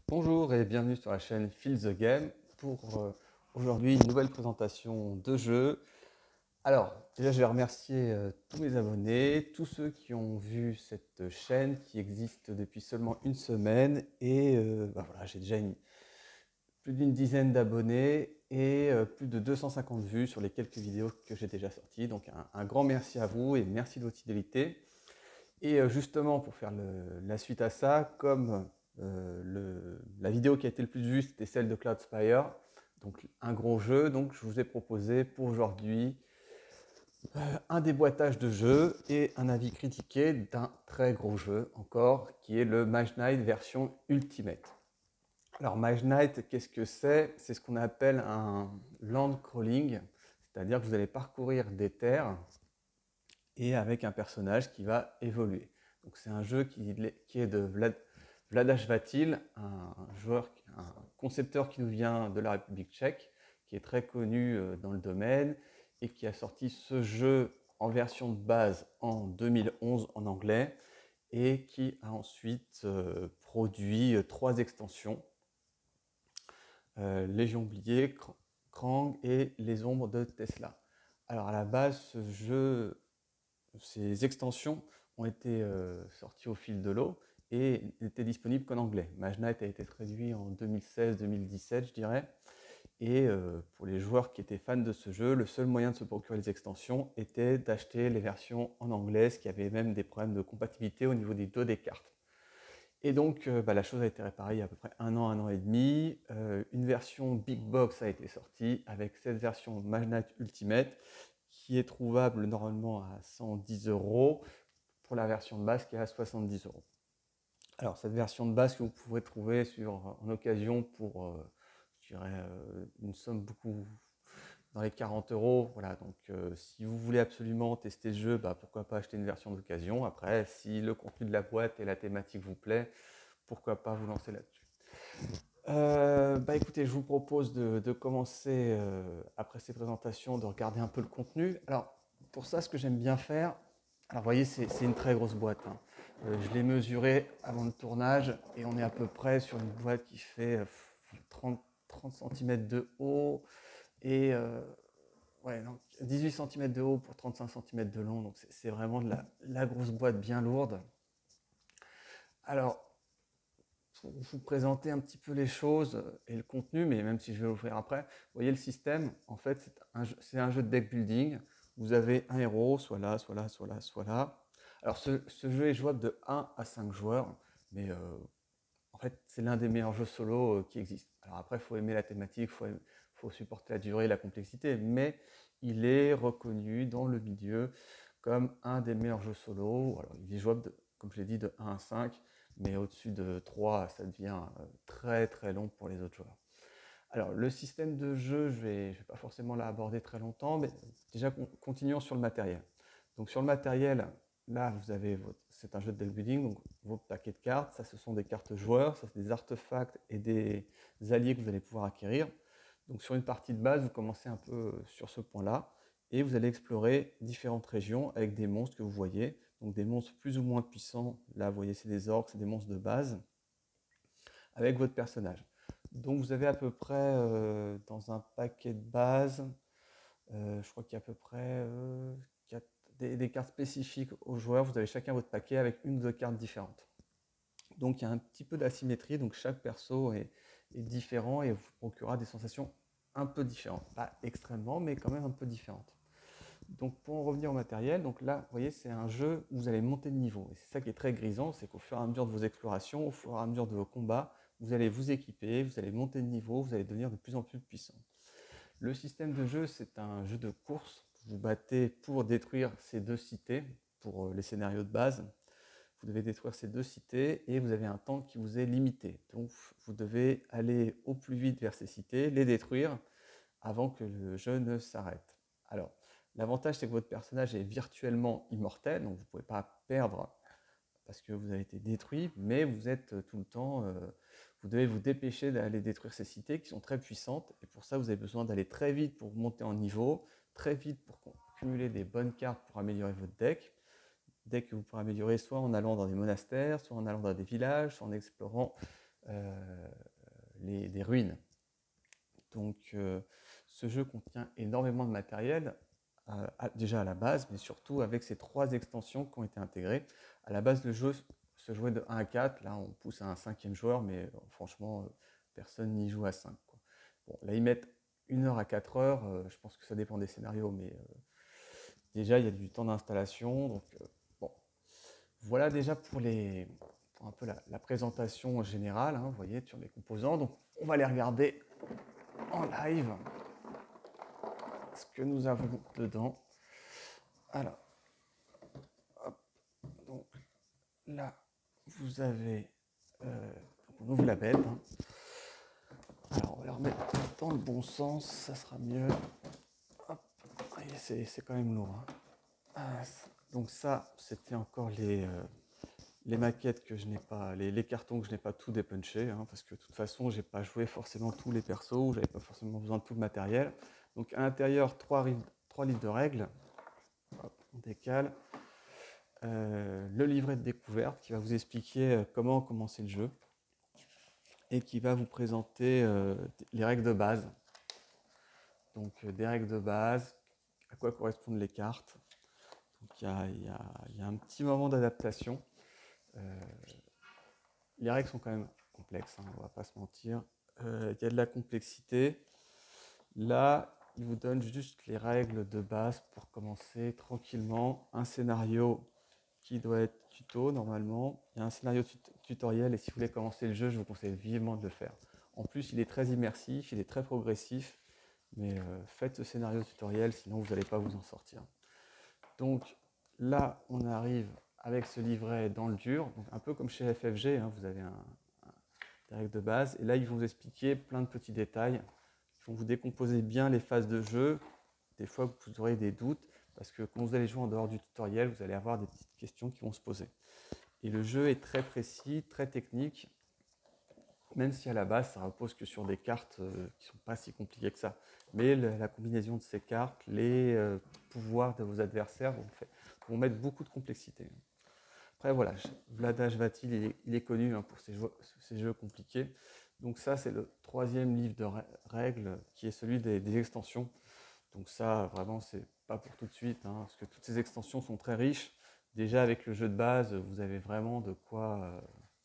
Bonjour et bienvenue sur la chaîne Feel the Game pour aujourd'hui une nouvelle présentation de jeu. Alors, déjà je vais remercier tous mes abonnés, tous ceux qui ont vu cette chaîne qui existe depuis seulement une semaine et voilà, j'ai déjà plus d'une dizaine d'abonnés et plus de 250 vues sur les quelques vidéos que j'ai déjà sorties. Donc un grand merci à vous et merci de votre fidélité. Et justement, pour faire la suite à ça, comme la vidéo qui a été le plus vue, c'était celle de Cloudspire, donc un gros jeu, donc je vous ai proposé pour aujourd'hui un déboîtage de jeu et un avis critiqué d'un très gros jeu encore, qui est le Mage Knight version Ultimate. Alors Mage Knight, qu'est-ce que c'est? C'est ce qu'on appelle un land crawling, c'est-à-dire que vous allez parcourir des terres et avec un personnage qui va évoluer. Donc c'est un jeu qui est de Vladash Vatil, un concepteur qui nous vient de la République tchèque, qui est très connu dans le domaine et qui a sorti ce jeu en version de base en 2011 en anglais et qui a ensuite produit 3 extensions, Légion oubliée, Krang et Les Ombres de Tesla. Alors à la base, ces extensions ont été sorties au fil de l'eau et n'étaient disponibles qu'en anglais. Mage Knight a été traduit en 2016-2017, je dirais. Et pour les joueurs qui étaient fans de ce jeu, le seul moyen de se procurer les extensions était d'acheter les versions en anglais, ce qui avait même des problèmes de compatibilité au niveau des dos des cartes. Et donc la chose a été réparée il y a à peu près un an et demi. Une version Big Box a été sortie avec cette version Mage Knight Ultimate qui est trouvable normalement à 110 € pour la version de base qui est à 70 €. Alors cette version de base que vous pourrez trouver en occasion pour je dirais une somme beaucoup dans les 40 €. Voilà, donc si vous voulez absolument tester le jeu, pourquoi pas acheter une version d'occasion. Après, si le contenu de la boîte et la thématique vous plaît, pourquoi pas vous lancer là-dessus. Écoutez, je vous propose de commencer, après ces présentations, de regarder un peu le contenu. Alors, pour ça, ce que j'aime bien faire, alors vous voyez, c'est une très grosse boîte, hein. Je l'ai mesurée avant le tournage et on est à peu près sur une boîte qui fait 30 cm de haut et ouais, donc 18 cm de haut pour 35 cm de long. Donc c'est vraiment de la grosse boîte bien lourde. Alors, pour vous présenter un petit peu les choses et le contenu, mais même si je vais l'ouvrir après, vous voyez le système, en fait, c'est un jeu de deck building. Vous avez un héros, soit là, soit là, soit là, soit là. Alors, ce jeu est jouable de 1 à 5 joueurs, mais en fait, c'est l'un des meilleurs jeux solo qui existent. Alors après, il faut aimer la thématique, il faut supporter la durée et la complexité, mais il est reconnu dans le milieu comme un des meilleurs jeux solo. Alors, il est jouable, comme je l'ai dit, de 1 à 5, mais au-dessus de 3, ça devient très très long pour les autres joueurs. Alors, le système de jeu, je vais pas forcément l'aborder très longtemps, mais déjà, continuons sur le matériel. Donc, sur le matériel, là, c'est un jeu de deck building, donc vos paquets de cartes, ça, ce sont des cartes joueurs, ça, c'est des artefacts et des alliés que vous allez pouvoir acquérir. Donc, sur une partie de base, vous commencez un peu sur ce point-là, et vous allez explorer différentes régions avec des monstres que vous voyez, donc des monstres plus ou moins puissants. Là, vous voyez, c'est des orques, c'est des monstres de base, avec votre personnage. Donc vous avez à peu près dans un paquet de base, je crois qu'il y a à peu près des cartes spécifiques aux joueurs. Vous avez chacun votre paquet avec une ou deux cartes différentes. Donc il y a un petit peu d'asymétrie, donc chaque perso est différent et vous procurera des sensations un peu différentes. Pas extrêmement, mais quand même un peu différentes. Donc pour en revenir au matériel, donc là, vous voyez, c'est un jeu où vous allez monter de niveau. Et c'est ça qui est très grisant, c'est qu'au fur et à mesure de vos explorations, au fur et à mesure de vos combats, vous allez vous équiper, vous allez monter de niveau, vous allez devenir de plus en plus puissant. Le système de jeu, c'est un jeu de course. Vous battez pour détruire ces 2 cités, pour les scénarios de base. Vous devez détruire ces 2 cités et vous avez un temps qui vous est limité. Donc vous devez aller au plus vite vers ces cités, les détruire avant que le jeu ne s'arrête. Alors, l'avantage, c'est que votre personnage est virtuellement immortel, donc vous ne pouvez pas perdre parce que vous avez été détruit, mais vous êtes tout le temps, vous devez vous dépêcher d'aller détruire ces cités qui sont très puissantes, et pour ça, vous avez besoin d'aller très vite pour monter en niveau, très vite pour cumuler des bonnes cartes pour améliorer votre deck que vous pourrez améliorer soit en allant dans des monastères, soit en allant dans des villages, soit en explorant des ruines. Donc ce jeu contient énormément de matériel, déjà à la base, mais surtout avec ces 3 extensions qui ont été intégrées. À la base, le jeu se jouait de 1 à 4, là on pousse à un 5e joueur, mais franchement, personne n'y joue à 5, quoi. Bon, là ils mettent 1 heure à 4 heures, je pense que ça dépend des scénarios, mais déjà il y a du temps d'installation, donc bon. Voilà déjà pour un peu la présentation générale, hein, vous voyez, sur les composants. Donc on va les regarder en live, ce que nous avons dedans. Alors, hop, donc là, vous avez, on ouvre la bête, hein. Alors, on va la remettre dans le bon sens, ça sera mieux. Hop, c'est quand même lourd, hein. Donc ça, c'était encore les maquettes que je n'ai pas, les cartons que je n'ai pas tout dépunché, hein, parce que de toute façon, j'ai pas joué forcément tous les persos, j'avais pas forcément besoin de tout le matériel. Donc à l'intérieur, 3 livres de règles. Hop, on décale. Le livret de découverte qui va vous expliquer comment commencer le jeu et qui va vous présenter les règles de base. Donc des règles de base, à quoi correspondent les cartes. Donc il y a un petit moment d'adaptation. Les règles sont quand même complexes, hein, on ne va pas se mentir. Il y a de la complexité. Là, il vous donne juste les règles de base pour commencer tranquillement. Un scénario qui doit être tuto normalement. Il y a un scénario tutoriel et si vous voulez commencer le jeu, je vous conseille vivement de le faire. En plus, il est très immersif, il est très progressif, mais faites ce scénario tutoriel, sinon vous n'allez pas vous en sortir. Donc là, on arrive avec ce livret dans le dur, donc un peu comme chez FFG, hein, vous avez des règles de base, et là, ils vont vous expliquer plein de petits détails, ils vont vous décomposer bien les phases de jeu. Des fois, vous aurez des doutes, parce que quand vous allez jouer en dehors du tutoriel, vous allez avoir des petites questions qui vont se poser. Et le jeu est très précis, très technique, même si à la base, ça repose que sur des cartes qui ne sont pas si compliquées que ça. Mais la combinaison de ces cartes, les pouvoirs de vos adversaires vont mettre beaucoup de complexité. Après, voilà, Vlaada Chvátil, il est connu, hein, pour ces jeux compliqués. Donc ça, c'est le 3e livre de règles, qui est celui des extensions. Donc ça, vraiment, c'est pas pour tout de suite, hein, parce que toutes ces extensions sont très riches. Déjà, avec le jeu de base, vous avez vraiment de quoi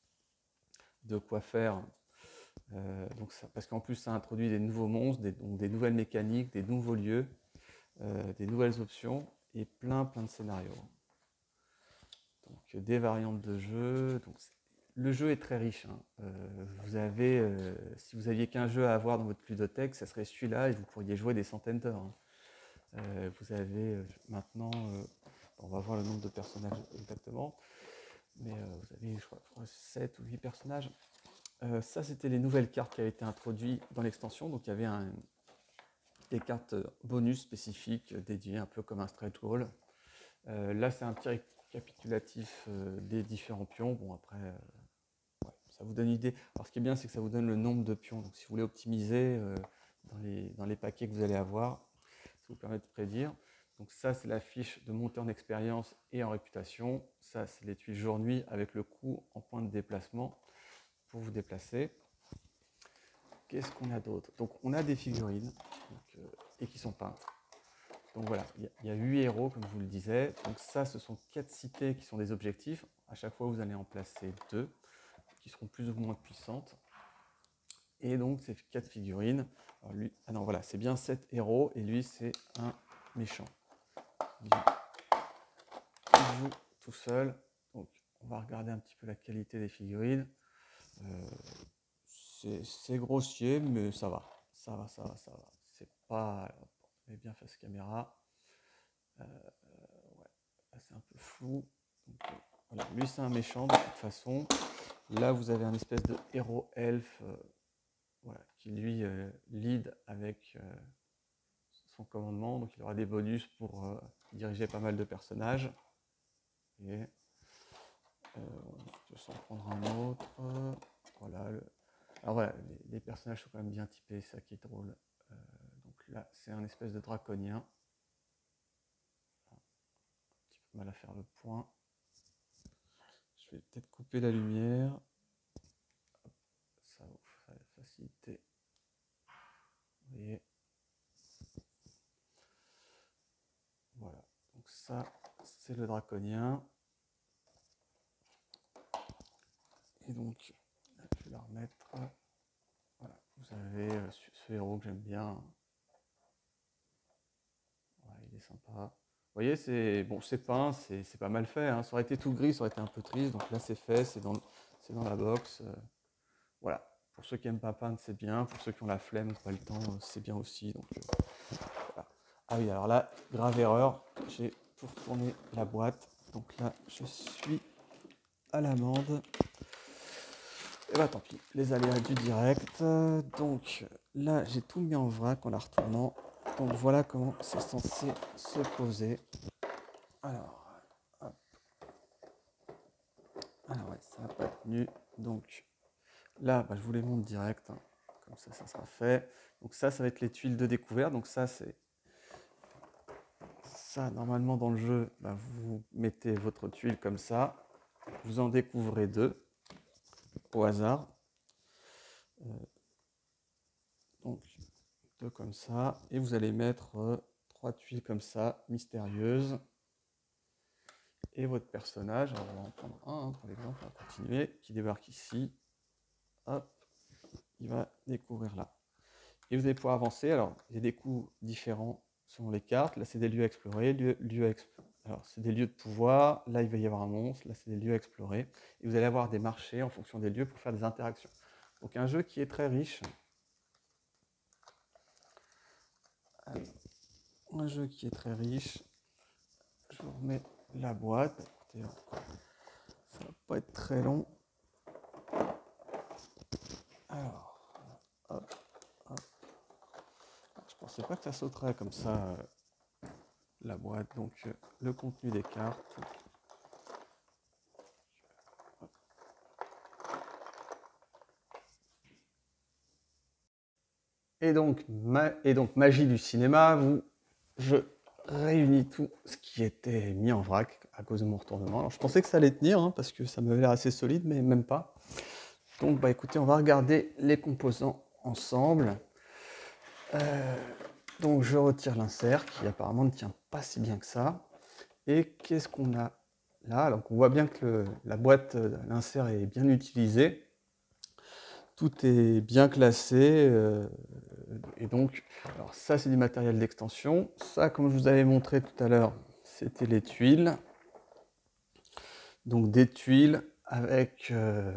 faire. Donc ça, parce qu'en plus, ça introduit des nouveaux monstres, des nouvelles mécaniques, des nouveaux lieux, des nouvelles options et plein de scénarios. Donc des variantes de jeu. Donc, le jeu est très riche, hein. Si vous aviez qu'un jeu à avoir dans votre ludothèque, ça serait celui-là et vous pourriez jouer des centaines d'heures, hein. Vous avez maintenant, on va voir le nombre de personnages exactement, mais vous avez, je crois, 7 ou 8 personnages. Ça, c'était les nouvelles cartes qui avaient été introduites dans l'extension. Donc, il y avait des cartes bonus spécifiques dédiées, un peu comme un straight wall. Là, c'est un petit récapitulatif des différents pions. Bon, après, ouais, ça vous donne une idée. Alors, ce qui est bien, c'est que ça vous donne le nombre de pions. Donc, si vous voulez optimiser dans les paquets que vous allez avoir, ça vous permet de prédire. Donc ça, c'est la fiche de montée en expérience et en réputation. Ça, c'est les tuiles jour-nuit avec le coût en points de déplacement pour vous déplacer. Qu'est-ce qu'on a d'autre? Donc on a des figurines et qui sont peintes. Donc voilà, il y a 8 héros, comme je vous le disais. Donc ça, ce sont 4 cités qui sont des objectifs. À chaque fois, vous allez en placer 2 qui seront plus ou moins puissantes. Et donc, ces 4 figurines. Alors lui, ah non, voilà, c'est bien 7 héros et lui, c'est un méchant. Il joue tout seul. Donc, on va regarder un petit peu la qualité des figurines. C'est grossier, mais ça va. Ça va. C'est pas... On est bien face caméra. Ouais, là, c'est un peu flou. Donc, voilà. Lui, c'est un méchant de toute façon. Là, vous avez un espèce de héros elfe voilà, qui lui lead avec son commandement. Donc, il aura des bonus pour diriger pas mal de personnages. Et je vais s'en prendre un autre. Voilà. Alors voilà, les personnages sont quand même bien typés, c'est ça qui est drôle. Donc là, c'est un espèce de draconien. Un petit peu mal à faire le point. Je vais peut-être couper la lumière. ça, c'est le draconien. Et donc, je vais la remettre. Voilà, vous avez ce héros que j'aime bien. Ouais, il est sympa. Vous voyez, c'est bon, c'est peint, c'est pas mal fait. Hein. Ça aurait été tout gris, ça aurait été un peu triste. Donc là, c'est fait, c'est dans la box. Voilà. Pour ceux qui n'aiment pas peindre, c'est bien. Pour ceux qui ont la flemme, pas le temps, c'est bien aussi. Donc, voilà. Ah oui, alors là, grave erreur. J'ai tout retourné la boîte. Donc là, je suis à l'amende. Et bah tant pis, les aléas du direct. Donc là, j'ai tout mis en vrac en la retournant. Donc voilà comment c'est censé se poser. Alors, hop. Alors ouais, ça n'a pas tenu. Donc là, bah, je vous les montre direct. Hein. Comme ça sera fait. Donc ça va être les tuiles de découverte. Donc ça, c'est ça. Normalement, dans le jeu, bah, vous mettez votre tuile comme ça. Vous en découvrez deux au hasard. Donc deux comme ça. Et vous allez mettre trois tuiles comme ça, mystérieuses. Et votre personnage, alors on va en prendre un hein, pour l'exemple, on va continuer, qui débarque ici. Hop, il va découvrir là. Et vous allez pouvoir avancer. Alors, il y a des coups différents selon les cartes. Là, c'est des lieux à explorer. Alors, c'est des lieux de pouvoir. Là, il va y avoir un monstre. Là, c'est des lieux à explorer. Et vous allez avoir des marchés en fonction des lieux pour faire des interactions. Donc, un jeu qui est très riche. Alors, un jeu qui est très riche. Je vous remets la boîte. Écoutez, ça va pas être très long. Alors, hop, hop. Je pensais pas que ça sauterait comme ça la boîte. Donc, le contenu des cartes. Et donc, magie du cinéma, je réunis tout ce qui était mis en vrac à cause de mon retournement. Alors, je pensais que ça allait tenir, hein, parce que ça m'avait l'air assez solide, mais même pas. Donc, bah, écoutez, on va regarder les composants ensemble. Donc, je retire l'insert, qui apparemment ne tient pas si bien que ça. Et qu'est-ce qu'on a là? Donc, on voit bien que la boîte, l'insert est bien utilisée. Tout est bien classé. Et donc, alors ça, c'est du matériel d'extension. Ça, comme je vous avais montré tout à l'heure, c'était les tuiles. Donc, des tuiles avec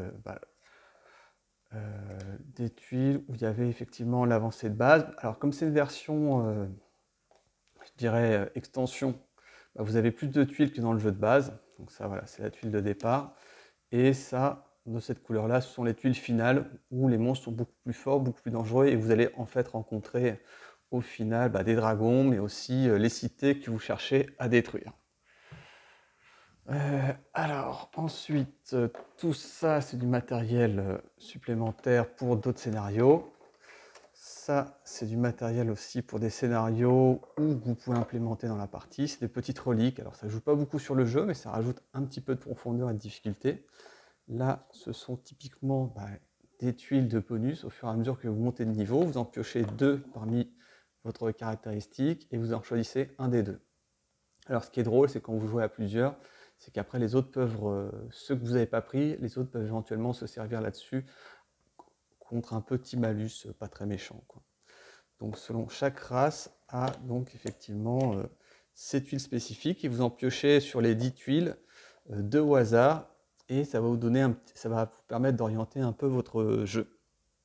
des tuiles où il y avait effectivement l'avancée de base. Alors, comme c'est une version, je dirais, extension, bah, vous avez plus de tuiles que dans le jeu de base. Donc, ça, voilà, c'est la tuile de départ. Et ça, de cette couleur-là, ce sont les tuiles finales où les monstres sont beaucoup plus forts, beaucoup plus dangereux et vous allez en fait rencontrer au final des dragons, mais aussi les cités que vous cherchez à détruire. Alors, ensuite, tout ça, c'est du matériel supplémentaire pour d'autres scénarios. Ça, c'est du matériel aussi pour des scénarios où vous pouvez implémenter dans la partie. C'est des petites reliques. Alors, ça ne joue pas beaucoup sur le jeu, mais ça rajoute un petit peu de profondeur et de difficulté. Là, ce sont typiquement des tuiles de bonus. Au fur et à mesure que vous montez de niveau, vous en piochez deux parmi votre caractéristique et vous en choisissez un des deux. Alors, ce qui est drôle, c'est quand vous jouez à plusieurs, c'est qu'après les autres peuvent, ceux que vous n'avez pas pris, les autres peuvent éventuellement se servir là-dessus contre un petit malus pas très méchant, quoi. Donc, selon chaque race a donc effectivement ces tuiles spécifiques et vous en piochez sur les 10 tuiles deux au hasard. Et ça va ça va vous permettre d'orienter un peu votre jeu.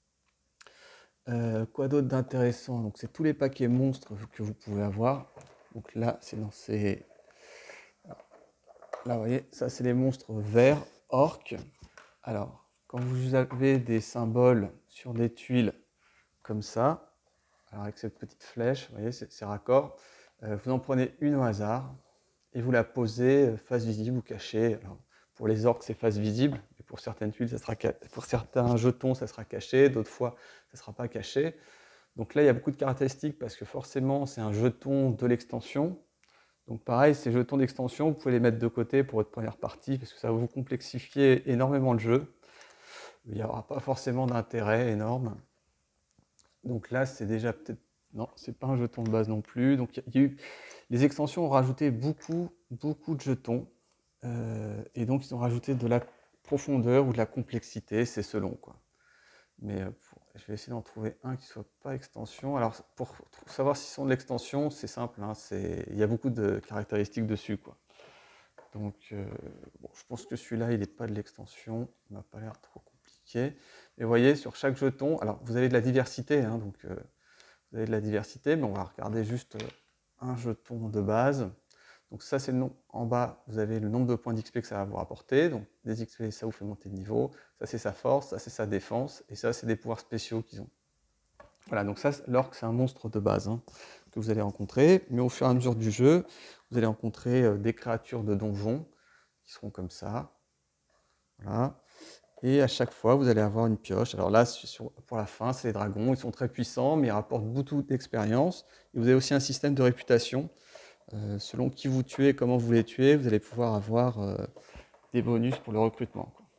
Quoi d'autre d'intéressant? Donc c'est tous les paquets monstres que vous pouvez avoir. Donc là, c'est dans ces... Là, vous voyez, ça c'est les monstres verts, orques. Alors, quand vous avez des symboles sur des tuiles comme ça, alors avec cette petite flèche, vous voyez, c'est raccord, vous en prenez une au hasard et vous la posez face visible ou cachée. Alors, pour les orques, c'est face visible, mais pour certaines tuiles, pour certains jetons, ça sera caché, d'autres fois, ça ne sera pas caché. Donc là, il y a beaucoup de caractéristiques parce que forcément, c'est un jeton de l'extension. Donc pareil, ces jetons d'extension, vous pouvez les mettre de côté pour votre première partie parce que ça va vous complexifier énormément le jeu. Il n'y aura pas forcément d'intérêt énorme. Donc là, c'est déjà peut-être... Non, c'est pas un jeton de base non plus. Donc il Les extensions ont rajouté beaucoup de jetons, et donc ils ont rajouté de la profondeur ou de la complexité, c'est selon quoi. Mais je vais essayer d'en trouver un qui ne soit pas extension. Alors pour savoir s'ils sont de l'extension, c'est simple, hein, il y a beaucoup de caractéristiques dessus, quoi. Donc bon, je pense que celui-là, il n'est pas de l'extension, il m'a pas l'air trop compliqué. Et vous voyez, sur chaque jeton, alors vous avez de la diversité, hein, donc vous avez de la diversité, mais on va regarder juste un jeton de base. Donc ça, c'est le nom. En bas, vous avez le nombre de points d'XP que ça va vous rapporter. Donc des XP, ça vous fait monter de niveau. Ça, c'est sa force, ça, c'est sa défense. Et ça, c'est des pouvoirs spéciaux qu'ils ont. Voilà, donc ça, l'orque, c'est un monstre de base, hein, que vous allez rencontrer. Mais au fur et à mesure du jeu, vous allez rencontrer des créatures de donjons qui seront comme ça. Voilà. Et à chaque fois, vous allez avoir une pioche. Alors là, pour la fin, c'est les dragons. Ils sont très puissants, mais ils rapportent beaucoup d'expérience. Et vous avez aussi un système de réputation. Selon qui vous tuez et comment vous les tuez, vous allez pouvoir avoir des bonus pour le recrutement, quoi.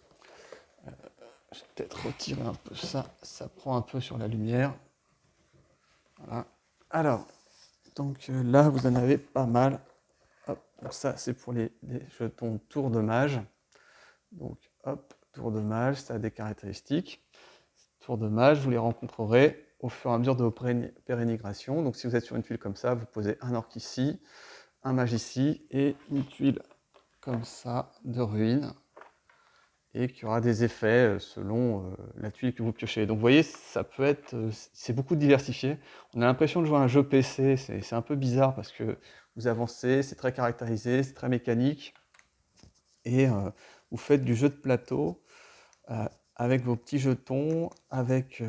Je vais peut-être retirer un peu ça. Ça prend un peu sur la lumière. Voilà. Alors, donc là, vous en avez pas mal. Hop, donc ça, c'est pour les jetons tour de mage. Donc, hop, tour de mage, ça a des caractéristiques. Tour de mage, vous les rencontrerez au fur et à mesure de vos pérénigrations. Donc, si vous êtes sur une tuile comme ça, vous posez un orc ici, un mage ici, et une tuile comme ça de ruine, et qui aura des effets selon la tuile que vous piochez. Donc, vous voyez, ça peut être, c'est beaucoup diversifié. On a l'impression de jouer à un jeu PC, c'est un peu bizarre parce que vous avancez, c'est très caractérisé, c'est très mécanique, et vous faites du jeu de plateau avec vos petits jetons, et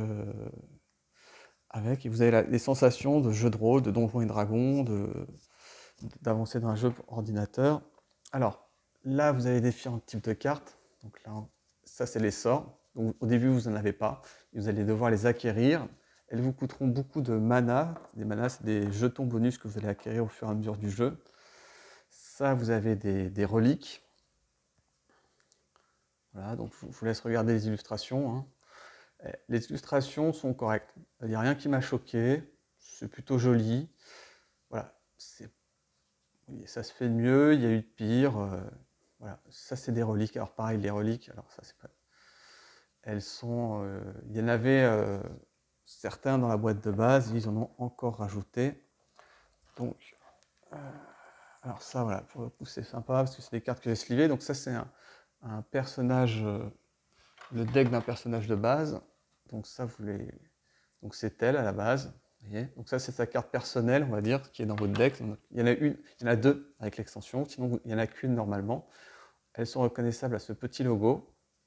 vous avez les sensations de jeu de rôle, de Donjons et Dragons, d'avancer dans un jeu pour ordinateur. Alors, là, vous avez différents types de cartes. Donc là, ça, c'est les sorts. Donc, au début, vous n'en avez pas. Et vous allez devoir les acquérir. Elles vous coûteront beaucoup de mana. Des manas, c'est des jetons bonus que vous allez acquérir au fur et à mesure du jeu. Ça, vous avez des reliques. Voilà, donc je vous laisse regarder les illustrations, hein. Les illustrations sont correctes. Il n'y a rien qui m'a choqué. C'est plutôt joli. Voilà, ça se fait de mieux, il y a eu de pire. Voilà, ça c'est des reliques. Alors pareil, les reliques, alors ça c'est pas. Elles sont. Il y en avait certains dans la boîte de base, ils en ont encore rajouté. Donc, alors ça voilà, pour le coup c'est sympa parce que c'est des cartes que j'ai slivées. Donc ça c'est un personnage, le deck d'un personnage de base. Donc ça donc c'est elle à la base. Voyez, donc ça c'est sa carte personnelle, on va dire, qui est dans votre deck. Il y en a deux avec l'extension, sinon il n'y en a qu'une normalement. Elles sont reconnaissables à ce petit logo.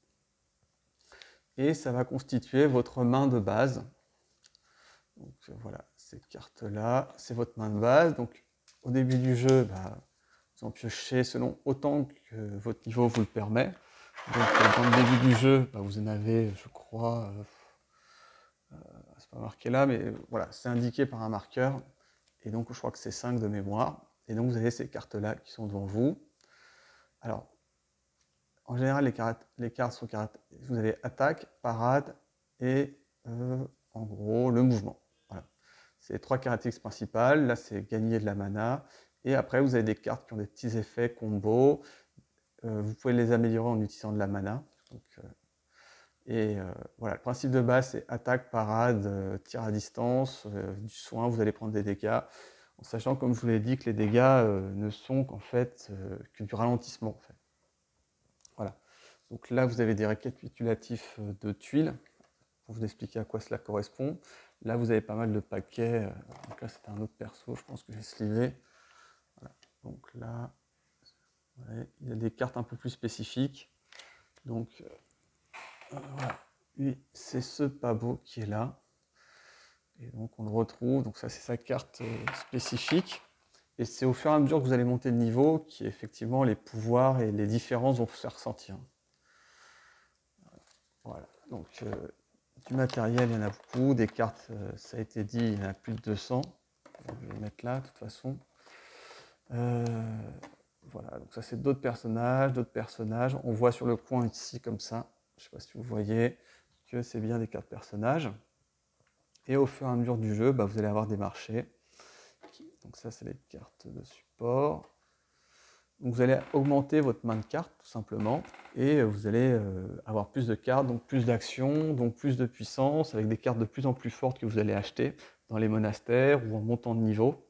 Et ça va constituer votre main de base. Donc voilà, ces cartes-là, c'est votre main de base. Donc au début du jeu, vous en piochez selon autant que votre niveau vous le permet. Donc dans le début du jeu, vous en avez, je crois, c'est pas marqué là, mais voilà, c'est indiqué par un marqueur. Et donc je crois que c'est 5 de mémoire. Et donc vous avez ces cartes-là qui sont devant vous. Alors, en général, les cartes sont vous avez attaque, parade et en gros le mouvement. Voilà. C'est les trois caractéristiques principales. Là, c'est gagner de la mana. Et après, vous avez des cartes qui ont des petits effets combo. Vous pouvez les améliorer en utilisant de la mana. Donc, voilà, le principe de base, c'est attaque, parade, tir à distance, du soin, vous allez prendre des dégâts. En sachant, comme je vous l'ai dit, que les dégâts ne sont qu'en fait que du ralentissement. En fait. Voilà. Donc là, vous avez des récapitulatifs de tuiles pour vous expliquer à quoi cela correspond. Là, vous avez pas mal de paquets. Donc là, c'est un autre perso, je pense que j'ai slivé. Voilà. Donc là, ouais, il y a des cartes un peu plus spécifiques. Donc voilà. Lui, c'est ce Pabo qui est là. Et donc on le retrouve. Donc ça, c'est sa carte spécifique. Et c'est au fur et à mesure que vous allez monter de niveau qu'effectivement les pouvoirs et les différences vont se faire ressentir. Voilà, donc du matériel, il y en a beaucoup. Des cartes, ça a été dit, il y en a plus de 200. Je vais les mettre là, de toute façon. Voilà, donc ça c'est d'autres personnages. On voit sur le coin ici, comme ça, je ne sais pas si vous voyez, que c'est bien des cartes personnages. Et au fur et à mesure du jeu, vous allez avoir des marchés. Donc ça, c'est les cartes de support. Donc vous allez augmenter votre main de cartes tout simplement et vous allez avoir plus de cartes, donc plus d'actions, donc plus de puissance avec des cartes de plus en plus fortes que vous allez acheter dans les monastères ou en montant de niveau.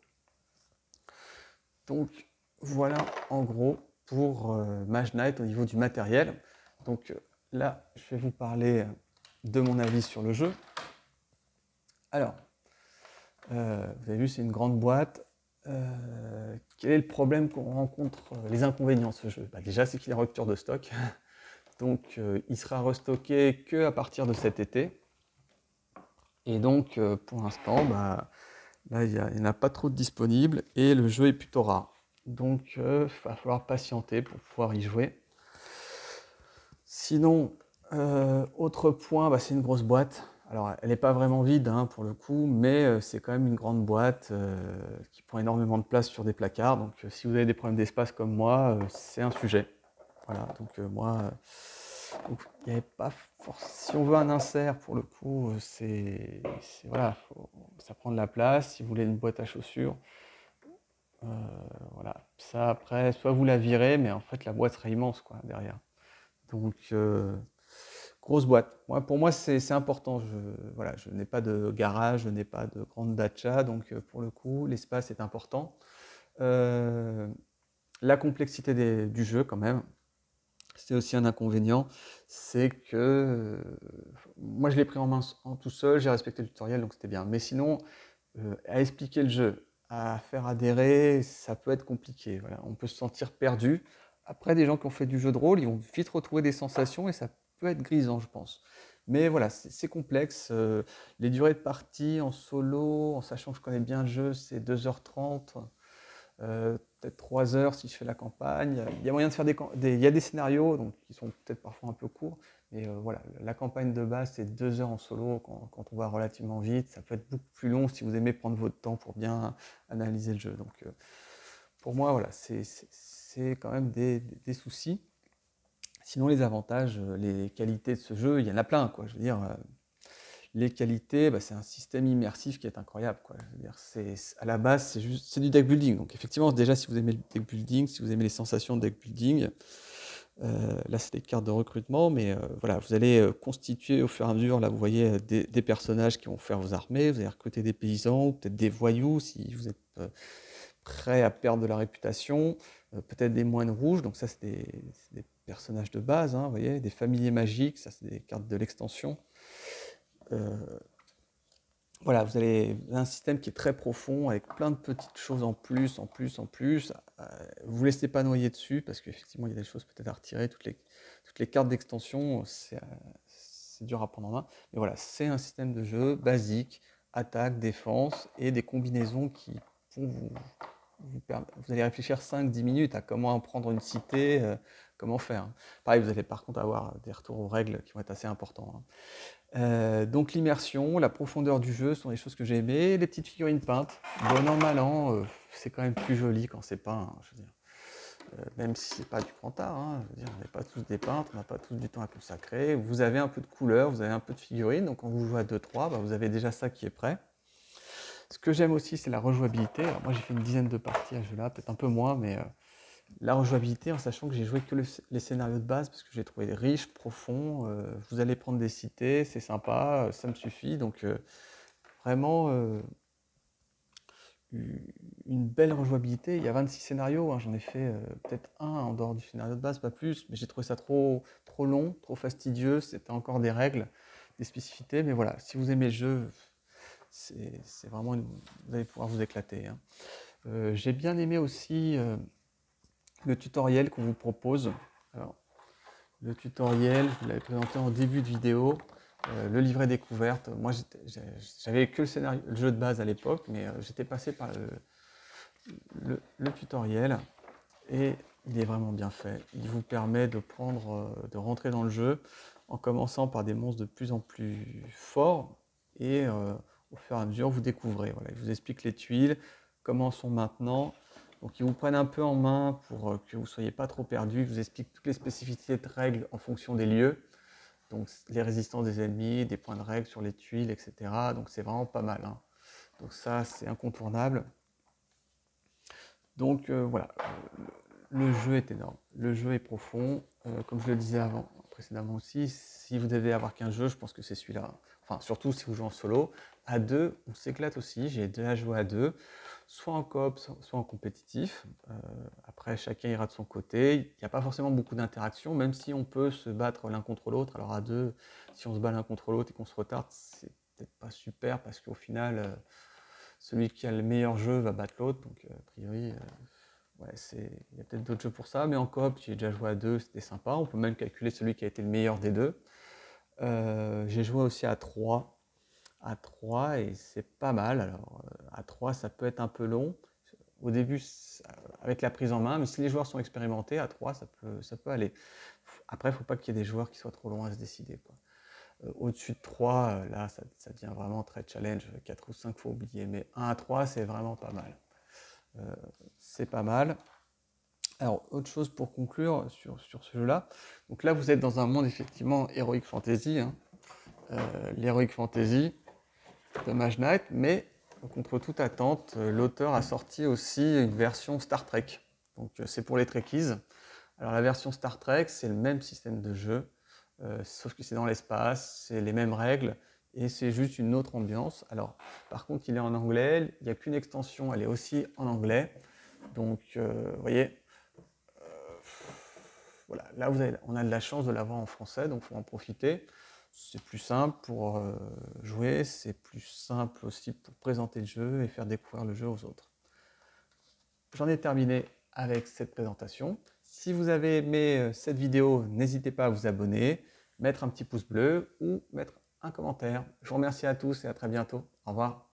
Donc voilà en gros pour Mage Knight au niveau du matériel. Donc là, je vais vous parler de mon avis sur le jeu. Alors, vous avez vu, c'est une grande boîte. Quel est le problème qu'on rencontre, les inconvénients de ce jeu? Déjà, c'est qu'il est en rupture de stock. Donc, il sera restocké qu'à partir de cet été. Et donc, pour l'instant, là, il n'y en a pas trop de disponibles et le jeu est plutôt rare. Donc, il va falloir patienter pour pouvoir y jouer. Sinon, autre point, c'est une grosse boîte. Alors, elle n'est pas vraiment vide pour le coup, mais c'est quand même une grande boîte qui prend énormément de place sur des placards. Donc, si vous avez des problèmes d'espace comme moi, c'est un sujet. Voilà, donc moi, il n'y avait pas forcément. Si on veut un insert, pour le coup, voilà, ça prend de la place. Si vous voulez une boîte à chaussures, voilà. Ça, après, soit vous la virez, mais en fait, la boîte sera immense quoi, derrière. Donc, grosse boîte. Pour moi, c'est important. Voilà, je n'ai pas de garage, je n'ai pas de grande dacha, donc pour le coup, l'espace est important. La complexité du jeu, quand même, c'est aussi un inconvénient. C'est que moi, je l'ai pris en main tout seul, j'ai respecté le tutoriel, donc c'était bien. Mais sinon, à expliquer le jeu, à faire adhérer, ça peut être compliqué. Voilà. On peut se sentir perdu. Après, des gens qui ont fait du jeu de rôle, ils vont vite retrouver des sensations et ça peut être grisant, je pense. Mais voilà, c'est complexe. Les durées de partie en solo, en sachant que je connais bien le jeu, c'est 2h30, peut-être 3 heures si je fais la campagne. Il y a moyen de faire il y a des scénarios donc, qui sont peut-être parfois un peu courts. Mais voilà, la campagne de base, c'est 2 heures en solo quand on va relativement vite. Ça peut être beaucoup plus long si vous aimez prendre votre temps pour bien analyser le jeu. Donc, pour moi, voilà, c'est quand même des soucis. Sinon, les avantages, les qualités de ce jeu, il y en a plein, quoi. Je veux dire, les qualités, c'est un système immersif qui est incroyable, quoi. Je veux dire, à la base, c'est du deck building. Donc, effectivement, déjà, si vous aimez le deck building, si vous aimez les sensations de deck building, là, c'est des cartes de recrutement, mais voilà, vous allez constituer au fur et à mesure, là, vous voyez des personnages qui vont faire vos armées, vous allez recruter des paysans, ou peut-être des voyous, si vous êtes prêt à perdre de la réputation, peut-être des moines rouges, donc ça, c'est des personnages de base, vous voyez, des familiers magiques, ça, c'est des cartes de l'extension. Voilà, vous avez un système qui est très profond, avec plein de petites choses en plus. Vous ne laissez pas noyer dessus, parce qu'effectivement, il y a des choses peut-être à retirer. Toutes les cartes d'extension, c'est dur à prendre en main. Mais voilà, c'est un système de jeu basique, attaque, défense, et des combinaisons qui vont vous allez réfléchir 5-10 minutes à comment prendre une cité, comment faire. Pareil, vous allez par contre avoir des retours aux règles qui vont être assez importants. Donc l'immersion, la profondeur du jeu sont des choses que j'ai aimées. Les petites figurines peintes, bon an, mal an, c'est quand même plus joli quand c'est peint. Je veux dire. Même si c'est pas du Prantard, je veux dire, on n'est pas tous des peintres, on n'a pas tous du temps à consacrer. Vous avez un peu de couleur, vous avez un peu de figurines, donc quand vous jouez à 2-3, vous avez déjà ça qui est prêt. Ce que j'aime aussi, c'est la rejouabilité. Alors moi, j'ai fait une dizaine de parties à ce jeu-là, peut-être un peu moins, mais la rejouabilité, en sachant que j'ai joué que les scénarios de base, parce que j'ai trouvé riche, profond. Vous allez prendre des cités, c'est sympa, ça me suffit. Donc vraiment une belle rejouabilité. Il y a 26 scénarios, j'en ai fait peut-être un en dehors du scénario de base, pas plus, mais j'ai trouvé ça trop long, trop fastidieux. C'était encore des règles, des spécificités, mais voilà, si vous aimez le jeu, c'est vraiment vous allez pouvoir vous éclater. J'ai bien aimé aussi le tutoriel qu'on vous propose. Alors, le tutoriel, je vous l'avais présenté en début de vidéo, le livret découverte. Moi, j'avais que le jeu de base à l'époque, mais j'étais passé par le tutoriel et il est vraiment bien fait. Il vous permet de rentrer dans le jeu en commençant par des monstres de plus en plus forts et au fur et à mesure, vous découvrez. Voilà, il vous explique les tuiles, comment sont maintenant. Donc, ils vous prennent un peu en main pour que vous ne soyez pas trop perdu. Ils vous expliquent toutes les spécificités de règles en fonction des lieux. Donc, les résistances des ennemis, des points de règles sur les tuiles, etc. Donc, c'est vraiment pas mal. Donc, ça, c'est incontournable. Donc voilà, le jeu est énorme, le jeu est profond. Comme je le disais précédemment aussi, si vous devez avoir qu'un jeu, je pense que c'est celui-là. Enfin, surtout si vous jouez en solo. À deux, on s'éclate aussi. J'ai déjà joué à deux, soit en coop, soit en compétitif. Après, chacun ira de son côté. Il n'y a pas forcément beaucoup d'interaction, même si on peut se battre l'un contre l'autre. Alors à deux, si on se bat l'un contre l'autre et qu'on se retarde, c'est peut-être pas super parce qu'au final, celui qui a le meilleur jeu va battre l'autre. Donc a priori, ouais, il y a peut-être d'autres jeux pour ça, mais en coop, j'ai déjà joué à deux, c'était sympa. On peut même calculer celui qui a été le meilleur des deux. J'ai joué aussi à 3 et c'est pas mal. Alors, à 3, ça peut être un peu long. Au début, avec la prise en main, mais si les joueurs sont expérimentés, à 3, ça peut aller. Après, il ne faut pas qu'il y ait des joueurs qui soient trop longs à se décider, quoi. Au-dessus de 3, là, ça devient vraiment très challenge. 4 ou 5, il faut oublier. Mais 1 à 3, c'est vraiment pas mal. C'est pas mal. Alors, autre chose pour conclure sur ce jeu-là. Donc là, vous êtes dans un monde effectivement Heroic Fantasy, hein. L'Heroic Fantasy de Mage Knight, mais contre toute attente, l'auteur a sorti aussi une version Star Trek. Donc c'est pour les Trekkies. Alors la version Star Trek, c'est le même système de jeu, sauf que c'est dans l'espace, c'est les mêmes règles, et c'est juste une autre ambiance. Alors par contre, il est en anglais, il n'y a qu'une extension, elle est aussi en anglais. Donc vous voyez, voilà, là on a de la chance de l'avoir en français, donc il faut en profiter. C'est plus simple pour jouer, c'est plus simple aussi pour présenter le jeu et faire découvrir le jeu aux autres. J'en ai terminé avec cette présentation. Si vous avez aimé cette vidéo, n'hésitez pas à vous abonner, mettre un petit pouce bleu ou mettre un commentaire. Je vous remercie à tous et à très bientôt. Au revoir.